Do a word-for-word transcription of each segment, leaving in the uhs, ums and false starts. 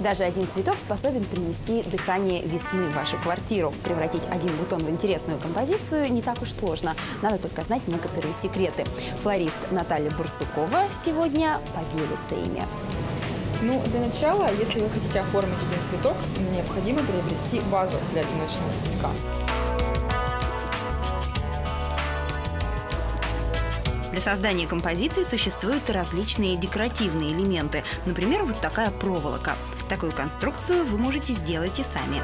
Даже один цветок способен принести дыхание весны в вашу квартиру. Превратить один бутон в интересную композицию не так уж сложно. Надо только знать некоторые секреты. Флорист Наталья Бурсукова сегодня поделится ими. Ну, для начала, если вы хотите оформить один цветок, необходимо приобрести вазу для одиночного цветка. Для создания композиции существуют различные декоративные элементы. Например, вот такая проволока. Такую конструкцию вы можете сделать и сами.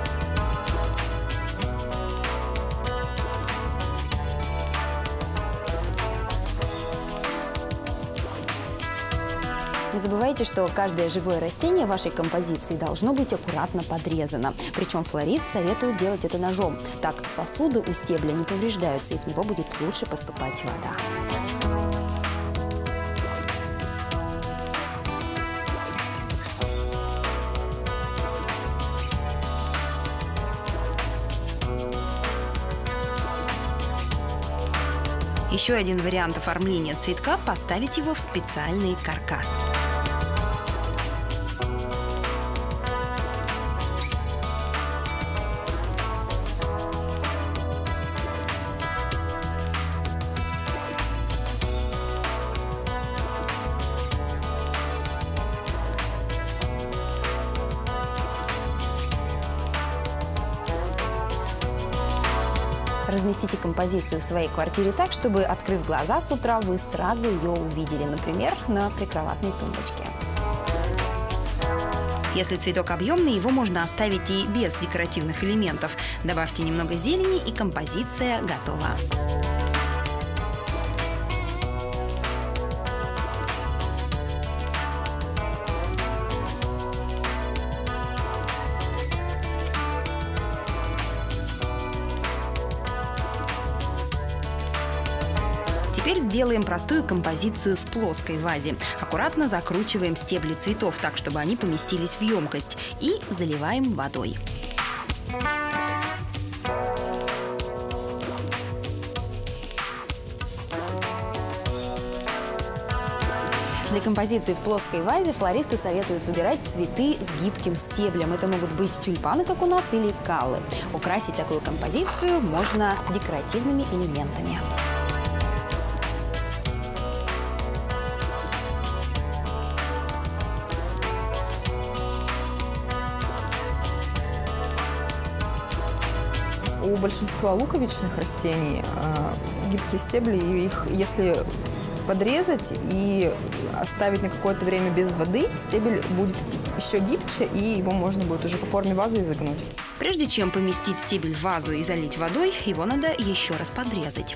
Не забывайте, что каждое живое растение вашей композиции должно быть аккуратно подрезано. Причем флорист советует делать это ножом. Так сосуды у стебля не повреждаются, и в него будет лучше поступать вода. Еще один вариант оформления цветка – поставить его в специальный каркас. Разместите композицию в своей квартире так, чтобы, открыв глаза с утра, вы сразу ее увидели, например, на прикроватной тумбочке. Если цветок объемный, его можно оставить и без декоративных элементов. Добавьте немного зелени, и композиция готова. Теперь сделаем простую композицию в плоской вазе. Аккуратно закручиваем стебли цветов так, чтобы они поместились в емкость, и заливаем водой. Для композиции в плоской вазе флористы советуют выбирать цветы с гибким стеблем. Это могут быть тюльпаны, как у нас, или каллы. Украсить такую композицию можно декоративными элементами. У большинства луковичных растений э, гибкие стебли, и их, если подрезать и оставить на какое-то время без воды, стебель будет еще гибче, и его можно будет уже по форме вазы изогнуть. Прежде чем поместить стебель в вазу и залить водой, его надо еще раз подрезать.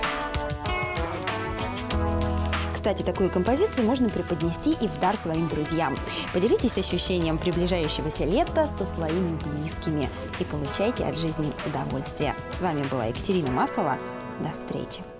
Кстати, такую композицию можно преподнести и в дар своим друзьям. Поделитесь ощущением приближающегося лета со своими близкими и получайте от жизни удовольствие. С вами была Екатерина Маслова. До встречи!